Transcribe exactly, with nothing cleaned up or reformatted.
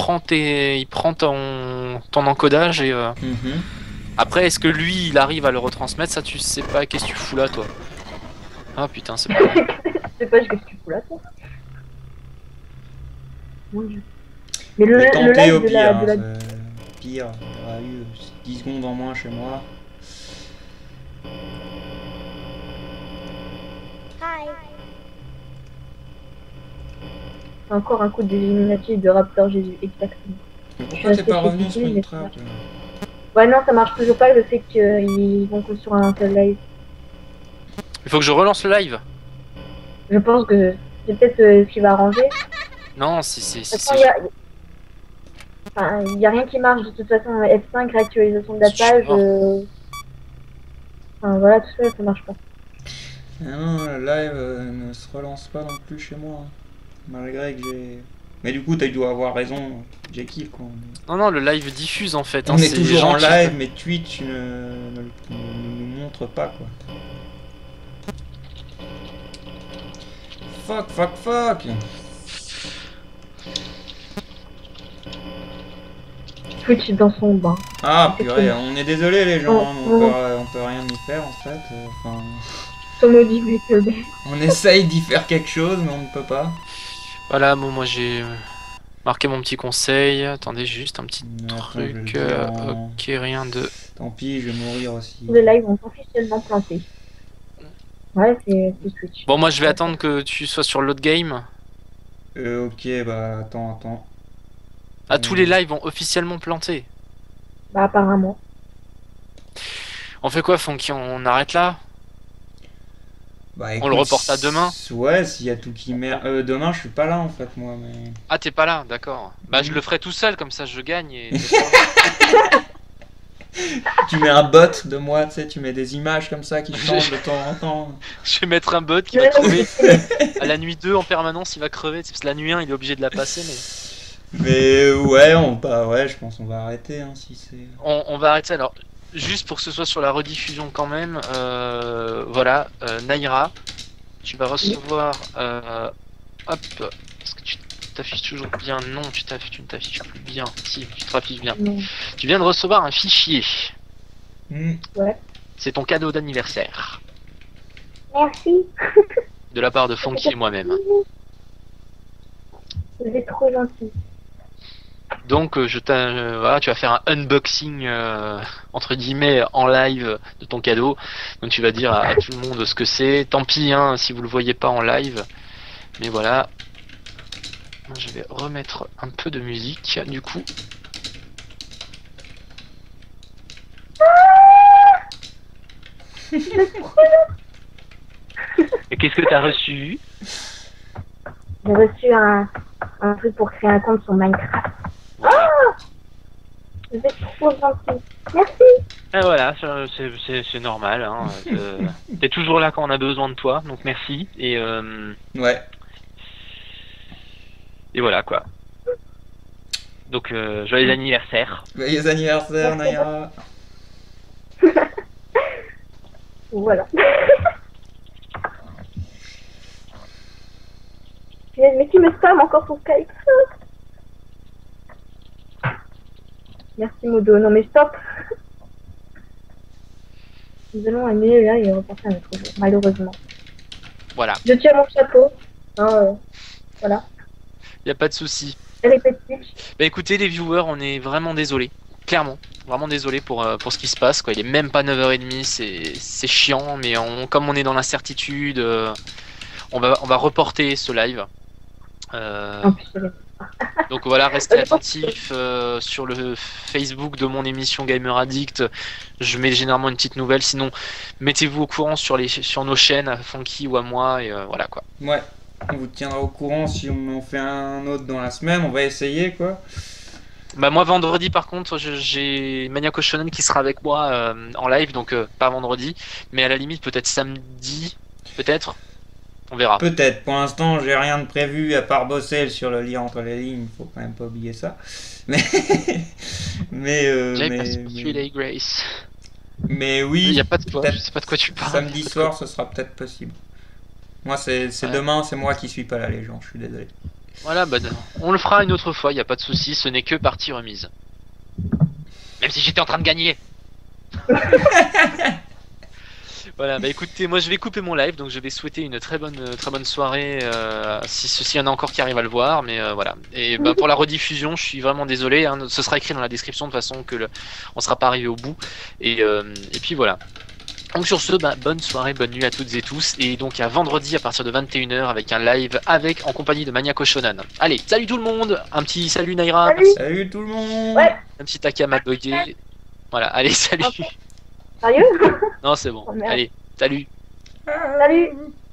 prend tes, il prend ton, ton encodage et euh... mm-hmm. Après, est-ce que lui, il arrive à le retransmettre? Ça, tu sais pas. Qu'est-ce que tu fous là, toi? Ah putain, c'est pas. Je sais pas ce que tu fous là, toi. Mon Dieu. Mais le, le le live au de pire, la, hein, de la... pire, il y aura eu dix secondes en moins chez moi. Encore un coup de Illuminati de Raptor Jésus, exactement. Mais pourquoi t'es pas revenu sur une trap? Ouais, non, ça marche toujours pas le fait qu'ils vont que sur un seul live. Il faut que je relance le live. Je pense que c'est peut-être euh, ce qui va arranger. Non, si c'est. Si, il y a... Enfin, il n'y a rien qui marche de toute façon. F cinq, réactualisation de la page. Euh... Enfin, voilà, tout ça, ça marche pas. Ah non, le live euh, ne se relance pas non plus chez moi. Malgré que j'ai. Mais du coup, tu dois avoir raison, j'ai kiff quoi. Non, non, le live diffuse en fait. On hein, est toujours en live, qui... mais Twitch ne, ne, ne, ne nous montre pas quoi. Fuck, fuck, fuck. Twitch dans son bain. Ah purée, on est désolé les gens, hein, on, peut, on peut rien y faire en fait. Enfin... On essaye d'y faire quelque chose, mais on ne peut pas. Voilà, bon, moi j'ai marqué mon petit conseil. Attendez, juste un petit Attends, truc. Euh, en... Ok, rien de. Tant pis, je vais mourir aussi. Les lives ont officiellement planté. Ouais, c'est Twitch. Bon, moi je vais attendre que tu sois sur l'autre game. Euh, ok, bah attends, attends. Ah, euh... tous les lives ont officiellement planté. Bah, apparemment. On fait quoi, Funky? On arrête là? Bah, écoute, on le reporte à demain? Ouais, s'il y a tout qui merde. Euh, demain, je suis pas là en fait, moi. Mais... Ah, t'es pas là, d'accord. Bah, mmh. je le ferai tout seul, comme ça je gagne. Et... tu mets un bot de moi, tu sais, tu mets des images comme ça qui changent de temps en temps. Je vais mettre un bot qui va crever. À la nuit deux en permanence, il va crever. Parce que la nuit un, il est obligé de la passer. Mais, mais ouais, on, bah, ouais, je pense qu'on va arrêter. Hein, si c'est... On, on va arrêter alors. Juste pour que ce soit sur la rediffusion quand même, euh, voilà, euh, Naira, tu vas recevoir, euh, hop, est-ce que tu t'affiches toujours bien? Non, tu t'affiches, tu ne t'affiches plus bien. Si, tu t'affiches bien. Non. Tu viens de recevoir un fichier. Mmh. Ouais. C'est ton cadeau d'anniversaire. Merci. De la part de Funky et moi-même. Vous êtes trop gentil. Donc euh, je euh, voilà, tu vas faire un unboxing euh, entre guillemets en live de ton cadeau. Donc tu vas dire à, à tout le monde ce que c'est. Tant pis hein, si vous le voyez pas en live. Mais voilà. Je vais remettre un peu de musique du coup. Et qu'est-ce que tu as reçu? J'ai reçu un, un truc pour créer un compte sur Minecraft. Voilà. Oh, vous êtes trop gentil. Merci. Et voilà, c'est normal. Hein. euh, T'es toujours là quand on a besoin de toi, donc merci. Et euh, ouais. Et voilà quoi. Donc euh, joyeux anniversaire. Joyeux anniversaire, Naira. Voilà. Mais tu me spams encore sur Skype. Merci Modo. Non mais stop. Nous allons annuler là et reporter à notre jour, malheureusement. Voilà. Je tiens mon chapeau. Hein, euh, voilà. Y a pas de souci. Bah écoutez les viewers, on est vraiment désolé. Clairement. Vraiment désolé pour, euh, pour ce qui se passe. Quoi. Il est même pas neuf heures trente, c'est chiant. Mais on, comme on est dans l'incertitude, euh, on, va, on va reporter ce live. Euh, donc voilà, restez attentifs euh, sur le Facebook de mon émission Gamer Addict. Je mets généralement une petite nouvelle. Sinon, mettez-vous au courant sur, les, sur nos chaînes, à Funky ou à moi. Et euh, voilà quoi. Ouais, on vous tiendra au courant si on en fait un autre dans la semaine. On va essayer quoi. Bah moi vendredi par contre j'ai Maniaco Shonen qui sera avec moi euh, en live, donc euh, pas vendredi, mais à la limite peut-être samedi, peut-être. On verra. Peut-être. Pour l'instant, j'ai rien de prévu à part bosser sur le lien entre les lignes. Faut quand même pas oublier ça. Mais, mais, euh, mais, mais... Grace. mais oui. Il y a pas de quoi. Je sais pas de quoi tu parles. Samedi soir, ce sera peut-être possible. Moi, c'est ouais. Demain, c'est moi qui suis pas là, les gens. Je suis désolé. Voilà, bah, on le fera une autre fois, y a pas de souci, ce n'est que partie remise. Même si j'étais en train de gagner. Voilà, bah écoutez, moi je vais couper mon live, donc je vais souhaiter une très bonne, très bonne soirée, euh, si ceci y en a encore qui arrivent à le voir, mais euh, voilà. Et bah, pour la rediffusion, je suis vraiment désolé, hein, ce sera écrit dans la description de façon que le, on sera pas arrivé au bout. Et, euh, et puis voilà. Donc sur ce, bah, bonne soirée, bonne nuit à toutes et tous, et donc à vendredi à partir de vingt et une heures avec un live avec en compagnie de Maniaco Shonan. Allez, salut tout le monde, un petit salut Naira, Salut. Salut tout le monde. Ouais. un petit Takama bugué. Voilà, allez, salut. Sérieux? Non, c'est bon. Oh, merde. Allez, salut. Salut.